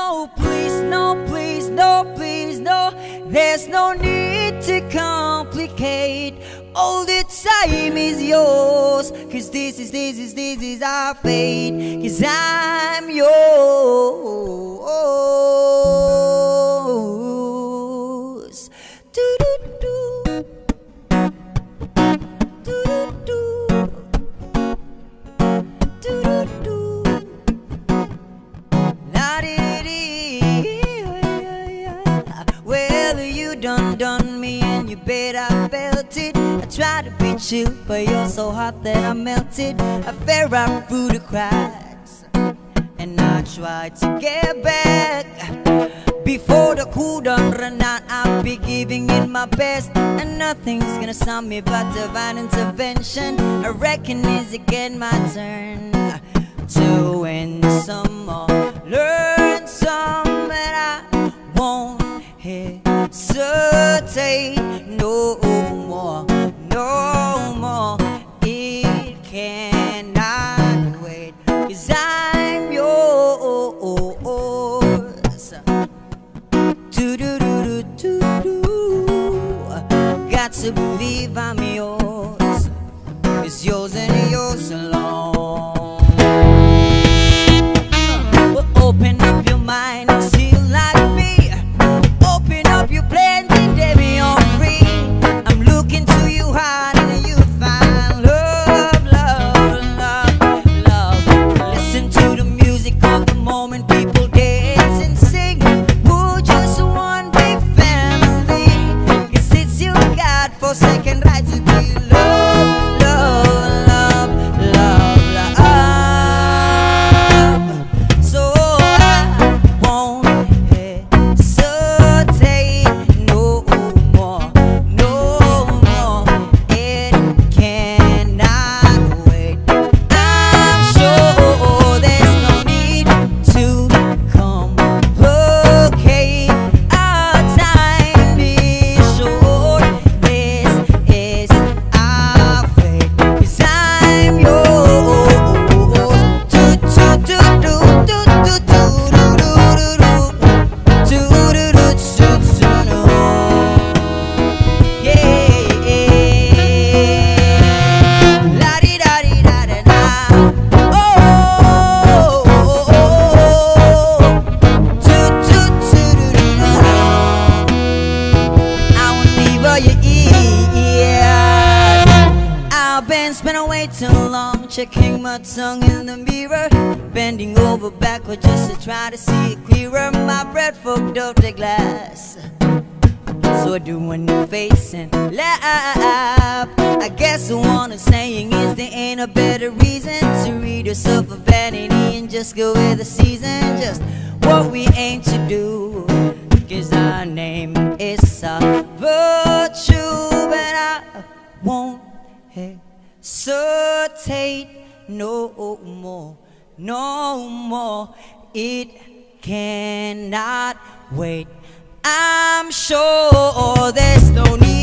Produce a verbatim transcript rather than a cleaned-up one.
No, please, no, please, no, please, no. There's no need to complicate. All the time is yours. Cause this is, this is, this is our fate. Cause I'm yours. Do-do-do. Do-do-do. Do-do-do. La-di-di. Well, you done done me and you bet I felt it. I tried to be chill, but you're so hot that I melted. I fell right through the cracks, and I tried to get back. Before the cool done run out, I'll be giving it my best, and nothing's gonna stop me but divine intervention. I reckon it's again my turn to win some more, learn some, but I won't hesitate no more, no more. It cannot wait, cause I'm yours. Do-do-do-do-do-do. Got to believe I'm yours. It's yours and yours alone. Well, open up your mind and see like me. Open up your plans and let me on free. I'm looking to you hard and you find love, love, love, love. Listen to the music of the moment, people dance and sing. We're just one big family. Cause it's your God-forsaken right to be loved, love, love, love, love. So I won't hesitate no more, no more. It cannot wait. I'm sure there's no need to complicate. Our time is short. This is our fate. Cause I'm yours. Do do do do do do do do do do do do do. Yeah. La di da di da da da. Oh. Do do do do do. I won't leave all your ears. I've been spending way too long checking my tongue in the mirror, bending over backward just to try to see it clearer. My breath fogged up the glass, so I do a new face and laugh. I guess the one I'm saying is there ain't a better reason to read yourself a vanity and just go with the season. Just what we aim to do, cause our name is a virtue. But I won't hesitate no more, no more. It cannot wait. I'm sure there's no need